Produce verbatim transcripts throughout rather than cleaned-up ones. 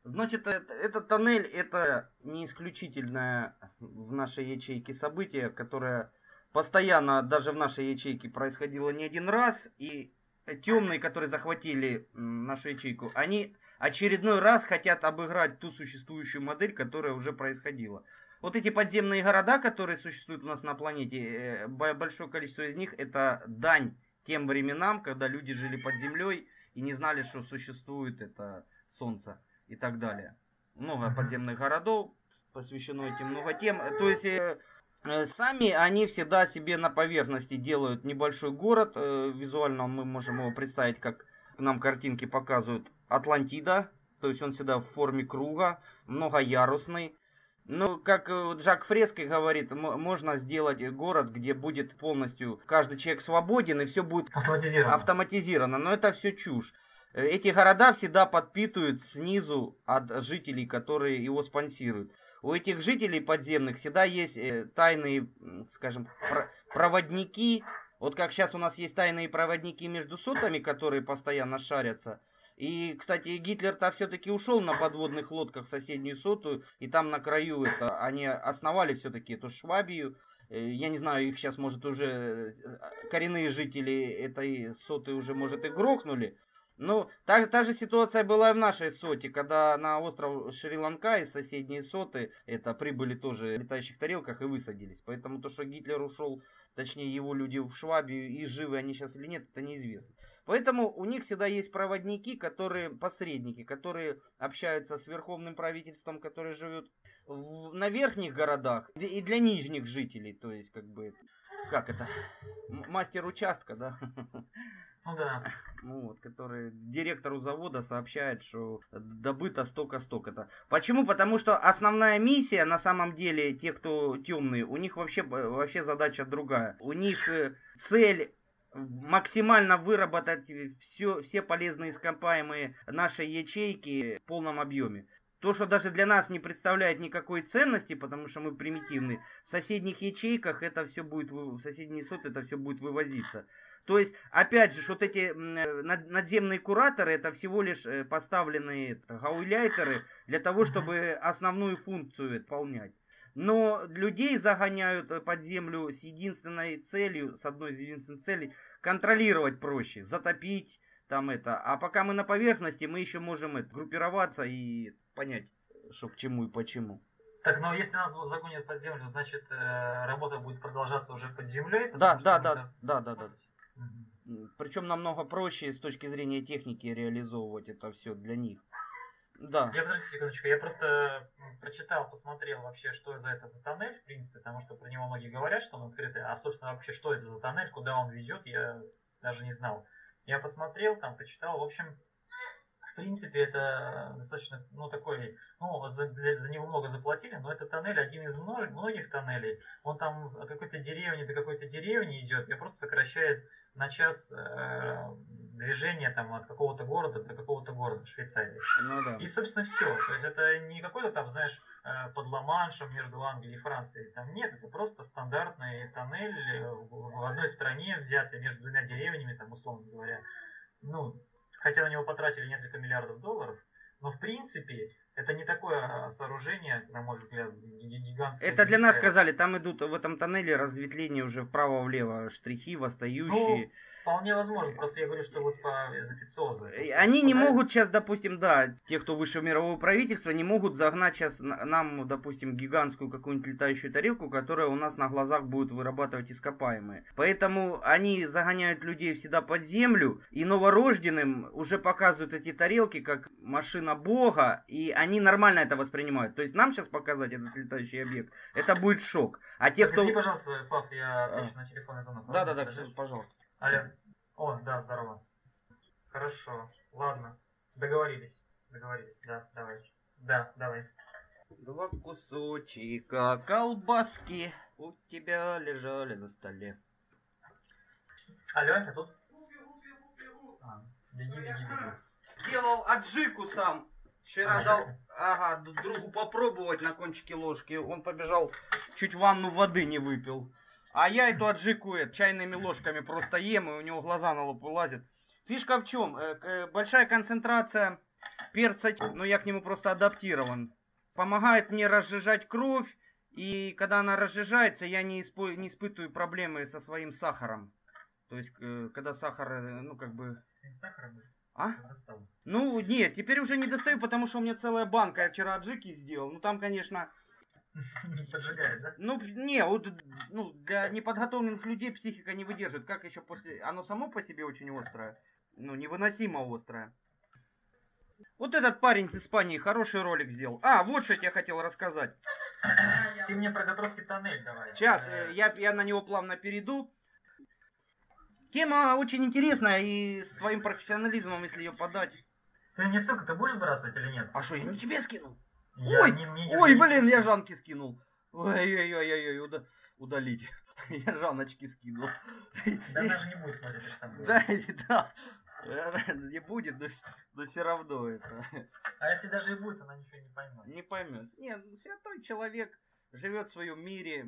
Значит, этот тоннель это не исключительное в нашей ячейке событие, которое постоянно даже в нашей ячейке происходило не один раз. И темные, которые захватили нашу ячейку, они очередной раз хотят обыграть ту существующую модель, которая уже происходила. Вот эти подземные города, которые существуют у нас на планете, большое количество из них это дань тем временам, когда люди жили под землей и не знали, что существует это солнце и так далее. Много подземных городов посвящено этим, много тем. То есть э, э, сами они всегда себе на поверхности делают небольшой город. Э, визуально мы можем его представить, как нам картинки показывают, Атлантида. То есть он всегда в форме круга, многоярусный. Ну, как Жак Фреско говорит, можно сделать город, где будет полностью каждый человек свободен и все будет автоматизировано. автоматизировано. Но это все чушь. Эти города всегда подпитывают снизу от жителей, которые его спонсируют. У этих жителей подземных всегда есть тайные, скажем, проводники. Вот как сейчас у нас есть тайные проводники между сотами, которые постоянно шарятся. И, кстати, Гитлер-то все-таки ушел на подводных лодках в соседнюю соту, и там на краю это они основали все-таки эту Швабию. Я не знаю, их сейчас, может, уже коренные жители этой соты уже, может, и грохнули. Ну, та, та же ситуация была и в нашей соте, когда на остров Шри-Ланка из соседней соты это прибыли тоже в летающих тарелках и высадились. Поэтому то, что Гитлер ушел, точнее его люди в Швабию, и живы они сейчас или нет, это неизвестно. Поэтому у них всегда есть проводники, которые, посредники, которые общаются с верховным правительством, которое живет в, на верхних городах и для нижних жителей. То есть, как бы, как это, мастер участка, да? Ну да. Ну, вот, который директору завода сообщает, что добыто столько-столько-то. Почему? Потому что основная миссия, на самом деле, те, кто темные, у них вообще, вообще задача другая. У них цель максимально выработать все, все полезные ископаемые нашей ячейки в полном объеме. То, что даже для нас не представляет никакой ценности, потому что мы примитивны, в соседних ячейках это все будет, в соседние соты это все будет вывозиться. То есть, опять же, вот эти надземные кураторы, это всего лишь поставленные гауляйтеры для того, чтобы основную функцию выполнять. Но людей загоняют под землю с единственной целью, с одной из единственных целей, контролировать проще, затопить там это. А пока мы на поверхности, мы еще можем это, группироваться и понять, что к чему и почему. Так, но если нас загонят под землю, значит, работа будет продолжаться уже под землей? Да, да, да, да, да, да, да. Угу. Причем намного проще с точки зрения техники реализовывать это все для них. Да. Я, подожди секундочку, я просто прочитал, посмотрел вообще, что за это за тоннель, в принципе, потому что про него многие говорят, что он открытый, а, собственно, вообще, что это за тоннель, куда он ведет, я даже не знал. Я посмотрел, там, почитал, в общем, в принципе, это достаточно, ну, такой, ну, за, за него много заплатили, но это тоннель, один из многих, многих тоннелей, он там от какой-то деревни до какой-то деревни идет, и просто сокращает на час э, движение там от какого-то города до какого-то города в Швейцарии. Ну, да. И, собственно, все. То есть это не какой-то там, знаешь, под Ла-Маншем между Англией и Францией. Там нет, это просто стандартный тоннель в одной стране, взятый между двумя деревнями, там, условно говоря. Ну, хотя на него потратили несколько миллиардов долларов, но в принципе это не такое сооружение, на мой взгляд, гигантское. Это для нас сказали, там идут в этом тоннеле разветвления уже вправо-влево, штрихи, восстающие. Ну, вполне возможно, просто я говорю, что вот по официозу. Они не могут сейчас, допустим, да, те, кто выше мирового правительства, не могут загнать сейчас нам, допустим, гигантскую какую-нибудь летающую тарелку, которая у нас на глазах будет вырабатывать ископаемые. Поэтому они загоняют людей всегда под землю, и новорожденным уже показывают эти тарелки как машина Бога, и они нормально это воспринимают. То есть нам сейчас показать этот летающий объект, это будет шок. А те, кто... Извини, пожалуйста, Слав, я отвечу а. на телефонный звонок. Да-да-да, пожалуйста. Алло. О, да, здорово. Хорошо, ладно. Договорились. Договорились, да, давай. Да, давай. Два кусочка колбаски у тебя лежали на столе. Алло, я тут? А, беги, беги, беги. Делал аджику сам. Вчера дал, ага, другу попробовать на кончике ложки. Он побежал, чуть ванну воды не выпил. А я эту аджику э, чайными ложками просто ем, и у него глаза на лоб вылазят. Фишка в чем? Э, большая концентрация перца, но я к нему просто адаптирован. Помогает мне разжижать кровь, и когда она разжижается, я не, испо- не испытываю проблемы со своим сахаром. То есть, э, когда сахар, э, ну, как бы... С сахаром? А? Ну, нет, теперь уже не достаю, потому что у меня целая банка, я вчера аджики сделал. Ну, там, конечно... Поджигает, да? Ну, не, вот, ну, для неподготовленных людей психика не выдержит. Как еще после... Оно само по себе очень острое. Ну, невыносимо острое. Вот этот парень из Испании хороший ролик сделал. А, вот что я тебе хотел рассказать. Ты мне про Гатровский тоннель давай. Сейчас, я, я на него плавно перейду. Тема очень интересная, и с твоим профессионализмом, если ее подать. Ты не ссылку, ты будешь сбрасывать или нет? А что, я не тебе скинул? Я ой, не, не, ой, не, блин, не, я Жанке скинул. Ой-ой-ой-ой, уда, удалить. Я Жанночке скинул. Да она же не будет смотреть, ты же сам Да, да. Не будет, но, но все равно это. А если даже и будет, она ничего не поймет. Не поймет. Нет, святой человек живет в своем мире.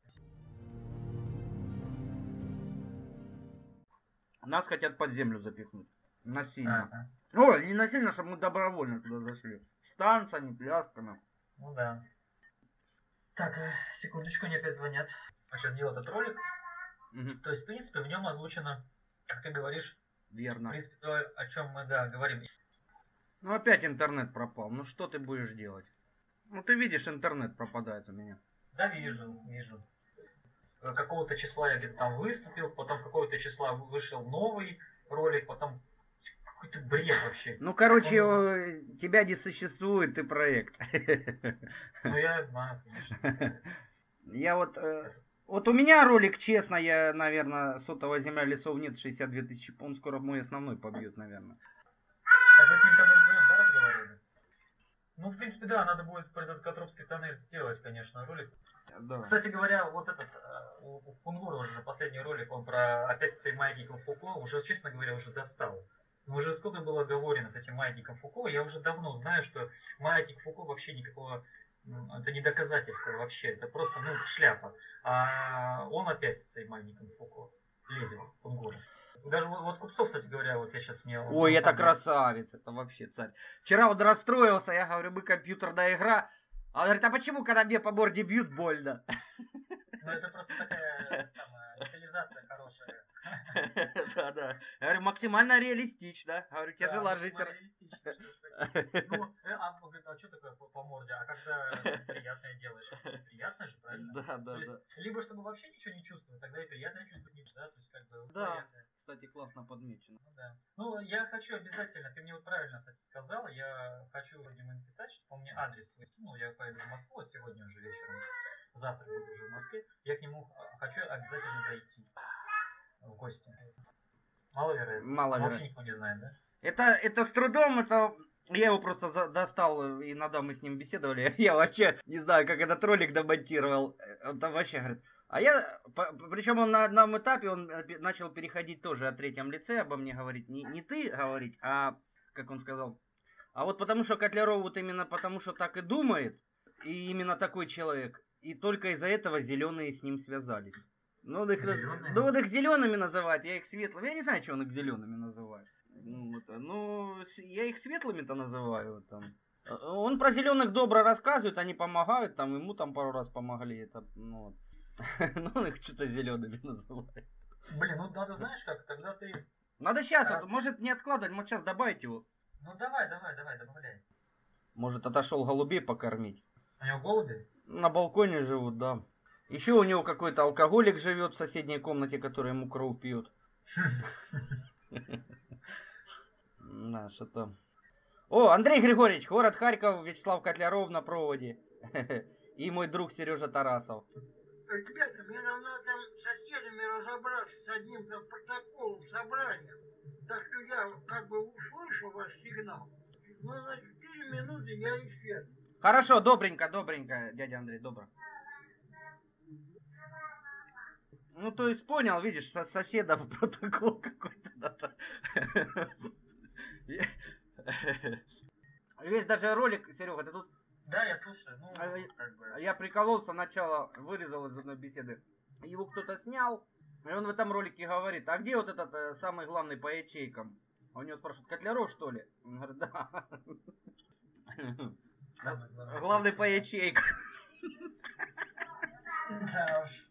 Нас хотят под землю запихнуть. Насильно. Ага. Ой, не насильно, чтобы мы добровольно туда зашли. С танцами, плясками. Ну да. Так, секундочку, мне опять звонят. Я сейчас сделал этот ролик. Угу. То есть, в принципе, в нем озвучено, как ты говоришь, верно. В принципе, то, о чем мы, да, говорим. Ну опять интернет пропал. Ну что ты будешь делать? Ну ты видишь, интернет пропадает у меня. Да, вижу, вижу. С какого-то числа я где-то там выступил, потом какого-то числа вышел новый ролик, потом какой-то бред вообще. Ну, короче, Он... тебя не существует, ты проект. Ну, я знаю, конечно. Я вот... Вот у меня ролик, честно, я, наверное, сотого земля лесов нет, шестьдесят две тысячи, он скоро мой основной побьет, наверное. Так вы с ним тогда вдвоем, да, разговаривали? Ну, в принципе, да, надо будет про этот Гатровский тоннель сделать, конечно, ролик. Да. Кстати говоря, вот этот, у, у Кунгура уже последний ролик, он про опять своим маятником Фуко, уже, честно говоря, уже достал. Но уже сколько было говорено с этим маятником Фуко, я уже давно знаю, что маятник Фуко вообще никакого, это не доказательство вообще, это просто, ну, шляпа. А он опять со своим маятником Фуко лезет, Кунгура. Даже вот, вот Купцов, кстати говоря, вот я сейчас мне... Ой, это сам... красавец, это вообще царь. Вчера вот расстроился, я говорю, мы компьютерная игра. А он говорит, а почему, когда мне по морде бьют, больно? Ну это просто такая самая детализация хорошая. Да, да. Я говорю, максимально реалистично. Говорю, тяжело жить. Ну, а что такое по морде? А когда приятное делаешь? Приятно же, правильно? Да, да, да. Либо чтобы вообще ничего не чувствовать, тогда и приятное чувствовать не, да? То есть как бы... Да. Кстати, классно подмечено. Ну, да. Ну, я хочу обязательно, ты мне вот правильно, кстати, сказал, я хочу ему написать, чтобы он мне адрес свой скинул, я поеду в Москву, вот сегодня уже вечером, завтра буду уже в Москве, я к нему хочу обязательно зайти в гости. Маловероятно. Маловероятно. Вообще никто не знает, да? Это, это с трудом, это... Я его просто за, достал, иногда мы с ним беседовали, я вообще не знаю, как этот ролик домонтировал, он там вообще говорит... А я, причем он на одном этапе, он начал переходить тоже от третьем лице, обо мне говорить, не, не ты говорить, а, как он сказал, а вот потому что Котляров вот именно потому что так и думает, и именно такой человек, и только из-за этого зеленые с ним связались. Ну, он их, ну, он их зелеными называет, я их светлыми, я не знаю, что он их зелеными называет. Ну, вот, ну я их светлыми-то называю, там. Он про зеленых добро рассказывает, они помогают, там, ему там пару раз помогли, это, ну, вот. Ну, он их что-то зелеными называет. Блин, ну надо, знаешь как, тогда ты... Надо сейчас, Раз... вот, может не откладывать, может сейчас добавить его. Ну давай, давай, давай, добавляй. Может отошел голубей покормить. У него голуби? На балконе живут, да. Еще у него какой-то алкоголик живет в соседней комнате, который ему кровь пьет. Да, что-то... О, Андрей Григорьевич, город Харьков, Вячеслав Котляров на проводе. И мой друг Сережа Тарасов. Ребята, мне нам надо там с соседями разобраться с одним там протоколом собрания. Так что я как бы услышал ваш сигнал. Ну, на четыре минуты я эфир. Хорошо, добренько, добренько, дядя Андрей, добро. Ну, то есть понял, видишь, со соседом протокол какой-то надо. Есть даже ролик, Серега, ты тут... Да, я слушаю. Ну, а, как бы... Я прикололся, начало вырезал из одной беседы. Его кто-то снял, и он в этом ролике говорит, а где вот этот э, самый главный по ячейкам? А у него спрашивают, Котляров, что ли? Он говорит, да. Главный по ячейкам. Да уж.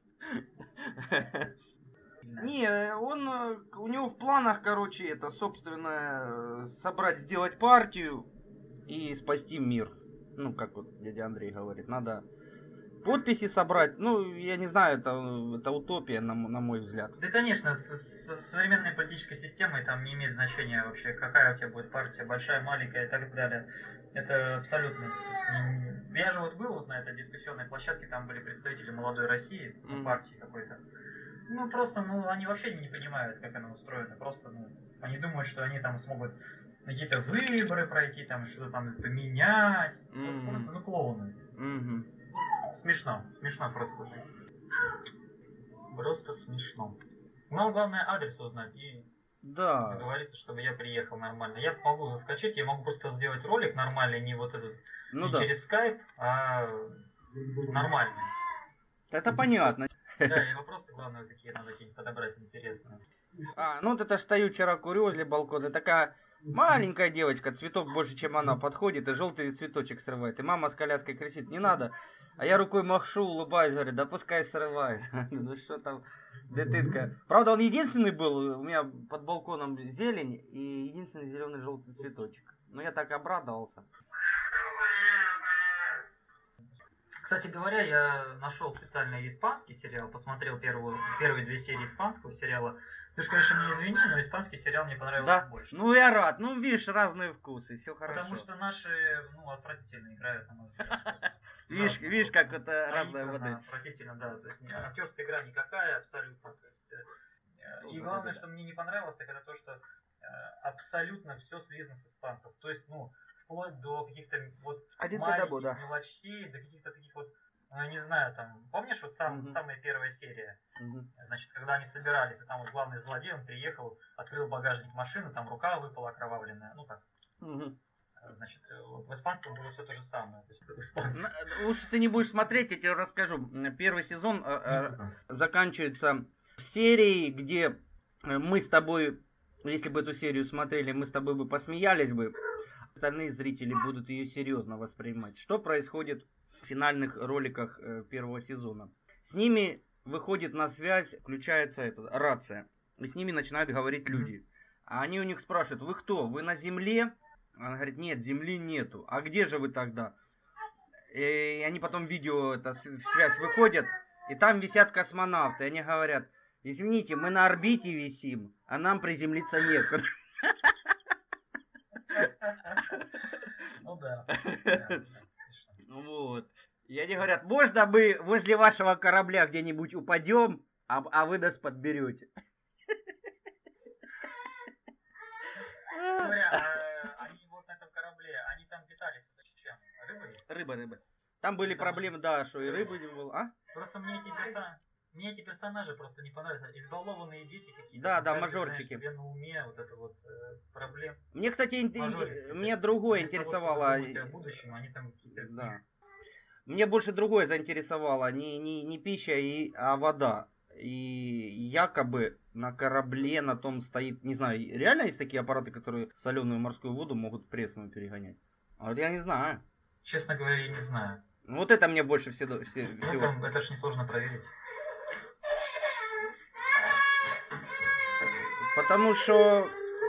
Не, он, у него в планах, короче, это, собственно, собрать, сделать партию и спасти мир. Ну, как вот дядя Андрей говорит, надо подписи собрать. Ну, я не знаю, это, это утопия, на, на мой взгляд. Да, конечно, с, с современной политической системой там не имеет значения вообще, какая у тебя будет партия, большая, маленькая и так далее. Это абсолютно. Я же вот был вот на этой дискуссионной площадке, там были представители молодой России, ну, Mm. партии какой-то. Ну, просто, ну, они вообще не понимают, как она устроена. Просто, ну, они думают, что они там смогут какие-то выборы пройти, там что-то там поменять. Mm. Просто, ну, клоуны. Угу. Смешно. Смешно просто жизнь. Просто смешно. Нам главное адрес узнать и Да. договориться, чтобы я приехал нормально. Я могу заскочить, я могу просто сделать ролик нормальный, не вот этот, Ну не да. через скайп, а нормальный. Это понятно. Да, и вопросы, главное, такие надо какие-нибудь подобрать интересные. А, ну вот это ж стою вчера курю возле балкона, такая маленькая девочка, цветок больше, чем она, подходит и желтый цветочек срывает. И мама с коляской кричит, не надо. А я рукой машу, улыбаюсь, говорю, да пускай срывает. Ну что там, дитинка. Правда, он единственный был, у меня под балконом зелень и единственный зеленый желтый цветочек. Но я так обрадовался. Кстати говоря, я нашел специальный испанский сериал, посмотрел первую, первые две серии испанского сериала. Ты же, конечно, мне извини, но испанский сериал мне понравился Да? больше. Ну я рад, ну видишь, разные вкусы, все хорошо. Потому что наши, ну, отвратительно играют, на мой взгляд. Видишь, видишь, как это разная Наигранно, вода. отвратительно, да. То есть актерская игра никакая абсолютно. То есть, э, и главное, что мне не понравилось, так это то, что э, абсолютно все слизано с испанцев. То есть, ну, вплоть до каких-то вот Один маленьких педагог, да. мелочей, до каких-то таких вот, ну, я не знаю, там, помнишь, вот сам, Мгм. самая первая серия, Мгм. значит, когда они собирались, и там вот главный злодей, он приехал, открыл багажник машины, там рука выпала окровавленная, ну так, Мгм. значит, э, вот в испанском было все то же самое. То есть, в испанском- На- Уж ты не будешь смотреть, я тебе расскажу. Первый сезон э, э, заканчивается серией, где э, мы с тобой, если бы эту серию смотрели, мы с тобой бы посмеялись бы. Остальные зрители будут ее серьезно воспринимать. Что происходит в финальных роликах э, первого сезона? С ними выходит на связь, включается эта рация. И с ними начинают говорить люди. А они у них спрашивают, вы кто? Вы на земле? Она говорит, нет, земли нету. А где же вы тогда? И они потом видео, это связь выходят, и там висят космонавты. И они говорят, извините, мы на орбите висим, а нам приземлиться некуда. Ну да. Да, Вот. И они говорят, можно мы возле вашего корабля где-нибудь упадем, а, а вы нас подберете. Говоря, а они вот на этом корабле, они там питались чем? Рыбой? Рыба, рыба. Там были проблемы, да, что и рыбы не было. А? Просто мне эти, перса... мне эти персонажи просто не понравились. Избалованные дети какие-то. Да, да, Каждый, мажорчики. знаешь, себе на уме вот это вот э, проблем. Мне, кстати, ин- Мажористые. меня другое Вместо того, интересовало. чтобы думать о будущем, они там какие-то... Да. Мне больше другое заинтересовало. Не, не, не пища, и, а вода. И якобы на корабле на том стоит, не знаю, реально есть такие аппараты, которые соленую морскую воду могут в пресную перегонять? А вот я не знаю. Честно говоря, я не знаю. Вот это мне больше всего. все- Ну, всего. там, это ж несложно проверить. Потому что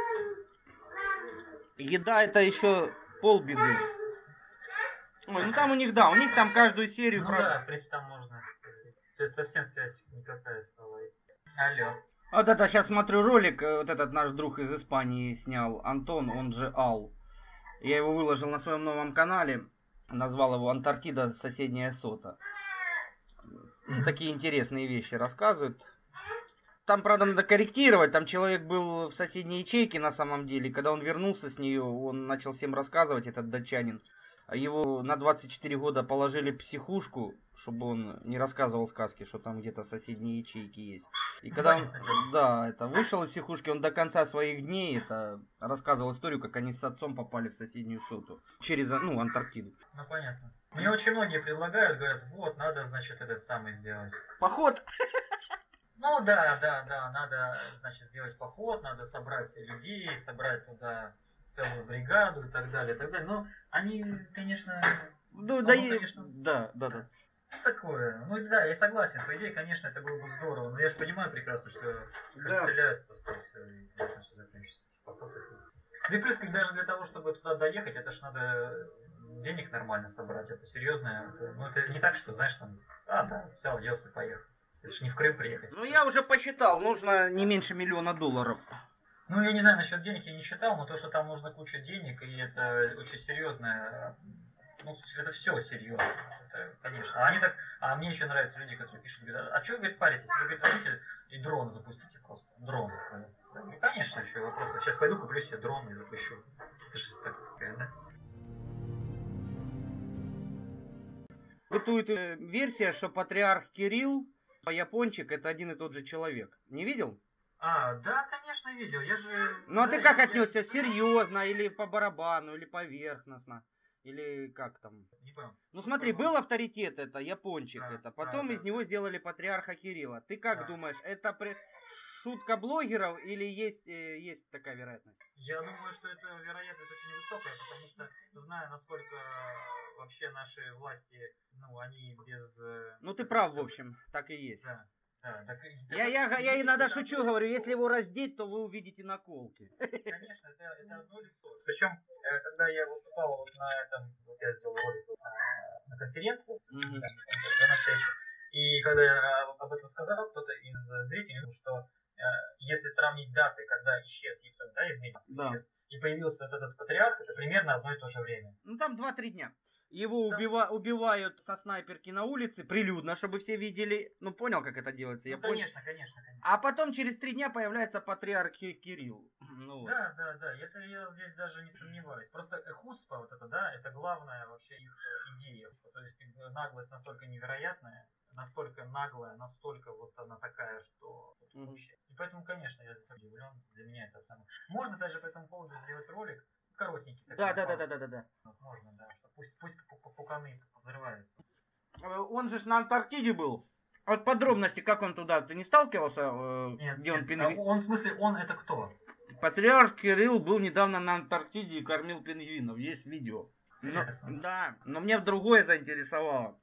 еда это еще полбеды. Ой, ну там у них, да, у них там каждую серию... Ну про- да, в принципе, там можно. Это совсем связь никакая стала. Алло. Вот это сейчас смотрю ролик, э, вот этот наш друг из Испании снял, Антон, он же Ал. Я его выложил на своем новом канале, назвал его «Антарктида. Соседняя сота». Ну, такие интересные вещи рассказывают. Там, правда, надо корректировать, там человек был в соседней ячейке на самом деле, когда он вернулся с нее, он начал всем рассказывать, этот датчанин. Его на двадцать четыре года положили в психушку, чтобы он не рассказывал сказки, что там где-то соседние ячейки есть. И когда он, да, это вышел из психушки, он до конца своих дней это рассказывал историю, как они с отцом попали в соседнюю соту через, ну, Антарктиду. Ну понятно. Мне очень многие предлагают, говорят, вот, надо, значит, этот самый сделать. Поход! Ну да, да, да, надо, значит, сделать поход, надо собрать людей, собрать туда целую бригаду и так далее, и так далее. Но они, конечно, Ну, ну, да, ну, и... конечно, да, да, да. такое. Ну да, я согласен, по идее, конечно, это было бы здорово, но я же понимаю прекрасно, что расстреляют просто все и ясно, все закончится. Да и плюс, даже для того, чтобы туда доехать, это ж надо денег нормально собрать, это серьезно. Это, ну это не так, что, знаешь, там, а, да, взял, оделся, поехал. Это же не в Крым приехать. Ну, я уже посчитал, нужно не меньше миллиона долларов. Ну, я не знаю, насчет денег я не считал, но то, что там нужно куча денег, и это очень серьезное, ну, это все серьезно, это, конечно. А они так, а мне еще нравятся люди, которые пишут, говорят, а что, говорит, паритесь, вы, говорит, возьмите и дрон запустите просто, дрон. Ну, конечно, еще вопрос, сейчас пойду куплю себе дрон и запущу. Это же такое, да? Бытует э, версия, что патриарх Кирилл, а япончик это один и тот же человек. Не видел? А, да, конечно, видел. Я же... Ну а да, ты как я, отнесся? я... Серьезно, или по барабану, или поверхностно? Или как там? Не понял. Ну смотри, был авторитет это, япончик Да, это. Потом да, из да. него сделали патриарха Кирилла. Ты как Да. думаешь, это при... шутка блогеров или есть, э, есть такая вероятность? Я думаю, что эта вероятность очень высокая, потому что, зная, насколько вообще наши власти, ну, они без... Ну ты прав, в общем, так и есть. Да. Да, так, Я, я, я иногда шучу, говорю, если его раздеть, то вы увидите наколки. Конечно, это, это одно лицо. Причем, когда я выступал вот на этом, вот я сделал ролик на, на конференции, mm-hmm. на встрече, и когда я об этом сказал, кто-то из зрителей, что э, если сравнить даты, когда исчез Ельцин, да, из медиа, да. исчез, и появился вот этот патриарх, это примерно одно и то же время. Ну там два-три дня. Его да. убива, убивают со снайперки на улице, прилюдно, чтобы все видели. Ну, понял, как это делается? Ну, я конечно, понял. конечно, конечно. А потом через три дня появляется патриарх Кирилл. Ну, да, да, да, это я здесь даже не сомневаюсь. Просто хуцпа вот это, да, это главная вообще их идея. То есть наглость настолько невероятная, настолько наглая, настолько вот она такая, что mm-hmm. вообще. И поэтому, конечно, я удивлен, для меня это абсолютно. Можно даже по этому поводу сделать ролик. Коротенький такой. Да, да, да, да, да, да, да. Можно, да. Что пусть, пусть пуканы взрываются. Он же на Антарктиде был. От подробности, как он туда, ты не сталкивался, нет, где нет. он пингвин? Он, в смысле, он это кто? Патриарх Кирилл был недавно на Антарктиде и кормил пингвинов. Есть видео. Но, да, но меня другое заинтересовало.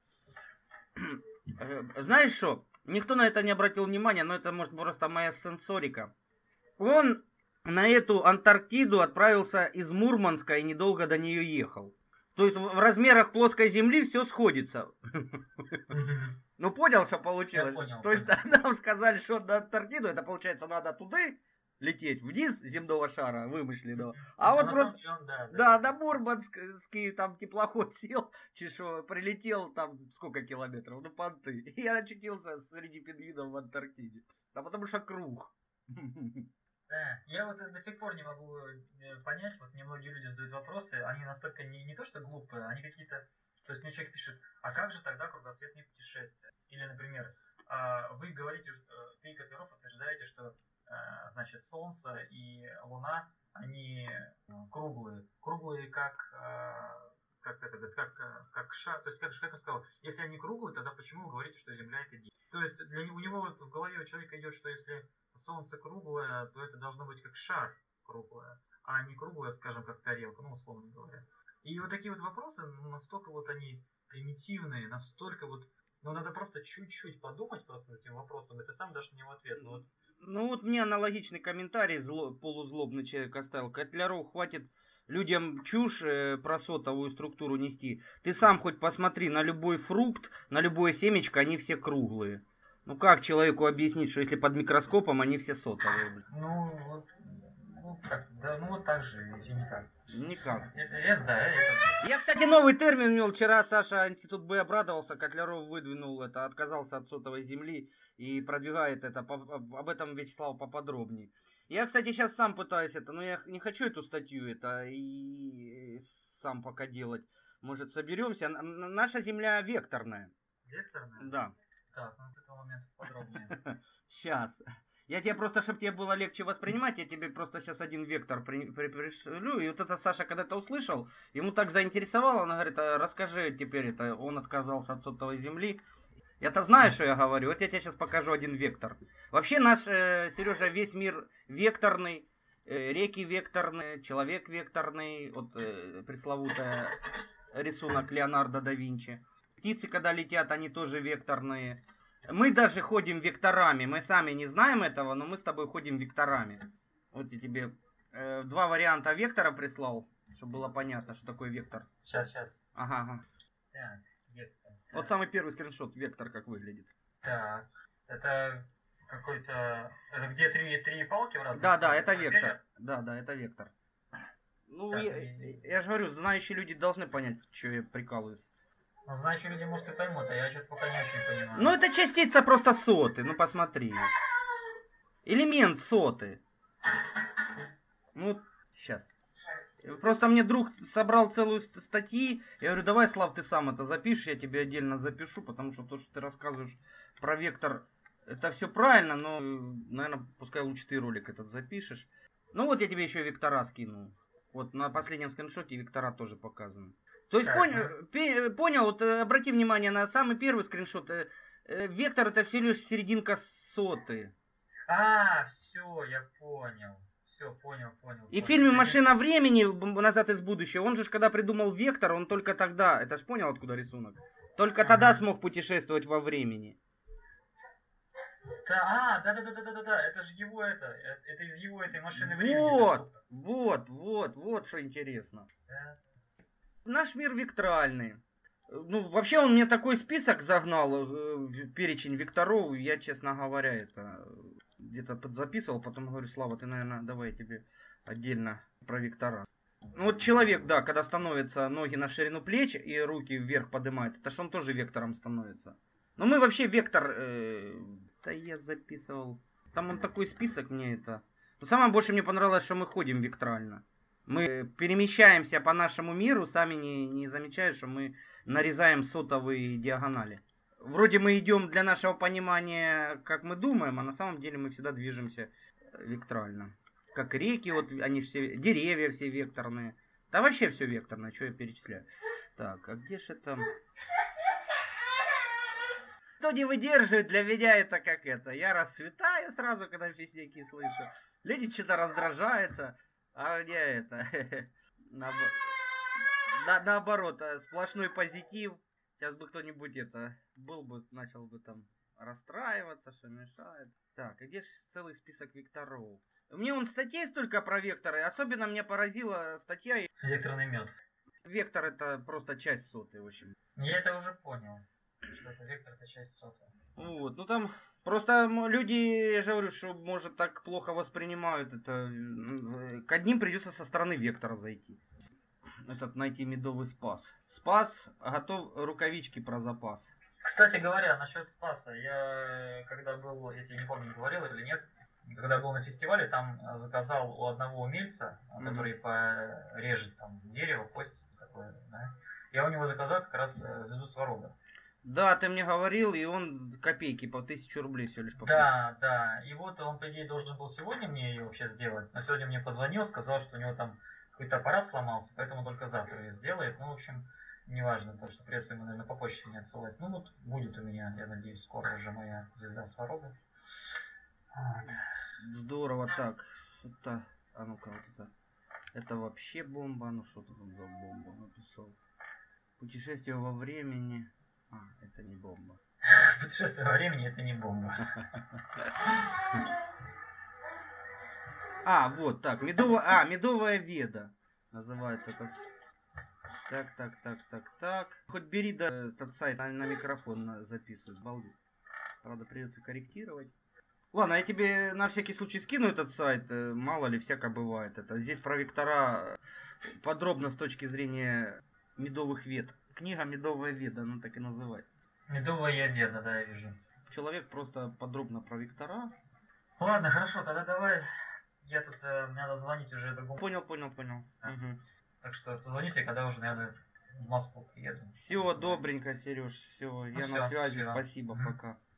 Знаешь что? Никто на это не обратил внимания, но это может просто моя сенсорика. Он на эту Антарктиду отправился из Мурманска и недолго до нее ехал. То есть в размерах плоской земли все сходится. Ну понял, что получилось? То есть нам сказали, что на Антарктиду, это получается надо туда лететь, вниз земного шара вымышленного. А вот просто... Да, до Мурманский там теплоход сел, чешо, прилетел там сколько километров, ну понты. И я очутился среди пингвинов в Антарктиде. А потому что круг. Да, я вот до сих пор не могу понять, вот мне многие люди задают вопросы, они настолько не, не то что глупые, они какие-то, то есть мне человек пишет, а как же тогда кругосветные путешествия? Или, например, вы говорите, ты, Котляров, утверждаете, что, значит, Солнце и Луна, они круглые, круглые как, как это, как, как шар, то есть, как, как я сказал, если они круглые, тогда почему вы говорите, что Земля это диск? То есть, для, у него вот в голове у человека идет, что если Солнце круглое, то это должно быть как шар круглое, а не круглое, скажем, как тарелка, ну, условно говоря. И вот такие вот вопросы, ну, настолько вот они примитивные, настолько вот, ну, надо просто чуть-чуть подумать просто над этим вопросом, и ты сам дашь мне в ответ. Ну вот, ну, вот мне аналогичный комментарий зло, полузлобный человек оставил. Котляров, хватит людям чушь э, про сотовую структуру нести. Ты сам хоть посмотри на любой фрукт, на любое семечко, они все круглые. Ну как человеку объяснить, что если под микроскопом они все сотовые? Ну вот, ну как, да, ну вот так же, или никак. Никак. Это, это, да, это... Я, кстати, новый термин ввел. Вчера Саша Институт Б обрадовался, Котляров выдвинул это, отказался от сотовой земли и продвигает это. Об этом Вячеслав поподробнее. Я, кстати, сейчас сам пытаюсь это, но я не хочу эту статью это и сам пока делать. Может, соберемся. Наша земля векторная. Векторная? Да. Так, ну с этого момента подробнее. Сейчас. Я тебе просто, чтобы тебе было легче воспринимать, я тебе просто сейчас один вектор при, при, пришлю. И вот это Саша когда-то услышал, ему так заинтересовало, он говорит, а расскажи теперь это, он отказался от сотовой земли. Я-то знаю, что я говорю. Вот я тебе сейчас покажу один вектор. Вообще наш, э, Сережа, весь мир векторный. Э, реки векторные, человек векторный. Вот э, пресловутый рисунок Леонардо да Винчи. Птицы, когда летят, они тоже векторные. Мы даже ходим векторами. Мы сами не знаем этого, но мы с тобой ходим векторами. Вот я тебе э, два варианта вектора прислал, чтобы было понятно, что такое вектор. Сейчас, сейчас. Ага, ага. Так, вектор. Вот самый первый скриншот, вектор как выглядит. Так, это какой-то... Это где три, три палки в разных Да, да, сторонах? это Профиля? вектор. Да, да, это вектор. Ну, Так, я, и- я же говорю, знающие люди должны понять, что я прикалываюсь. Ну, знающие люди, может, и поймут, а я что-то пока не очень понимаю. Ну, это частица просто соты, ну посмотри. Элемент соты. Ну, сейчас. Просто мне друг собрал целую ст- статьи. Я говорю, давай, Слав, ты сам это запишешь, я тебе отдельно запишу, потому что то, что ты рассказываешь про вектор, это все правильно, но, наверное, пускай лучше ты ролик этот запишешь. Ну вот я тебе еще вектора скинул. Вот на последнем скриншоте вектора тоже показаны. То есть Так, понял, пе- понял, вот э, обрати внимание на самый первый скриншот. э, э, Вектор это всего лишь серединка соты. А, все, я понял. Все, понял, понял. И в понял. фильме Я- «Машина времени» б- «Назад из будущего», он же ж когда придумал вектор, он только тогда, это ж понял, откуда рисунок? Только тогда Ага. смог путешествовать во времени. Да, а, да-да-да-да-да-да, это же его это, э, это из его этой машины времени. Вот, дошло. вот, вот, вот что интересно. Да. Наш мир векторальный. Ну, вообще он мне такой список загнал, э, перечень векторов, я, честно говоря, это где-то подзаписывал, потом говорю, Слава, ты, наверное, давай я тебе отдельно про вектора. Ну вот человек, да, когда становится ноги на ширину плеч и руки вверх поднимает, это ж он тоже вектором становится. Но мы вообще вектор, э, да я записывал, там он такой список мне это. Но самое больше мне понравилось, что мы ходим векторально. Мы перемещаемся по нашему миру, сами не, не замечая, что мы нарезаем сотовые диагонали. Вроде мы идем для нашего понимания, как мы думаем, а на самом деле мы всегда движемся векторально. Как реки, вот они ж все, деревья все векторные. Да вообще все векторное, что я перечисляю. Так, а где же это? Кто не выдерживает, для меня это как это. Я расцветаю сразу, когда песняки слышу. Люди что-то раздражаются. А мне это... наобо- на- Наоборот, а, сплошной позитив. Сейчас бы кто-нибудь это... Был бы, начал бы там расстраиваться, что мешает. Так, а где же целый список векторов? Мне он статей столько про векторы. Особенно меня поразила статья. Векторный мед. Вектор это просто часть соты, в общем. Я это уже понял. Что это вектор, это часть соты. Вот, ну там просто м, люди, я же говорю, что может так плохо воспринимают это. м, К одним придется со стороны вектора зайти. Этот найти медовый спас. Спас, готов рукавички про запас. Кстати говоря, насчет Спаса, я когда был, я тебе не помню, говорил или нет, когда был на фестивале, там заказал у одного умельца, Мгм. который порежет там дерево, кость такое, да, я у него заказал как раз э, звезду Сварога. Да, ты мне говорил, и он копейки по тысячу рублей все лишь попросил. Да, да. И вот он, по идее, должен был сегодня мне ее вообще сделать. Но сегодня мне позвонил, сказал, что у него там какой-то аппарат сломался, поэтому только завтра ее сделает. Ну, в общем, неважно, потому что придется ему, наверное, по почте мне отсылать. Ну, вот будет у меня, я надеюсь, скоро уже моя звезда Сварога. Вот. Здорово, так. Это, а ну-ка, вот это. Это вообще бомба. Ну что тут он за бомбу написал? Путешествие во времени. А, это не бомба. Путешествие во времени это не бомба. А, вот так. Медовая, а, медовая веда. Называется это. Так, так, так, так, так. Хоть бери да, этот сайт на, на микрофон на, записывай. Балдеть. Правда, придется корректировать. Ладно, я тебе на всякий случай скину этот сайт. э, Мало ли, всяко бывает. Это здесь про вектора подробно с точки зрения медовых вед. Книга «Медовая веда», она так и называется. Медовая веда, да, я вижу. Человек просто подробно про вектора. Ладно, хорошо, тогда давай. Я тут, э, мне надо звонить уже другому. Понял, понял, понял. Да. Угу. Так что позвоните, когда уже, наверное, в Москву приеду. Все, добренько, Сереж. Все, Ну я всё, на связи. всё. Спасибо, Мгм. пока.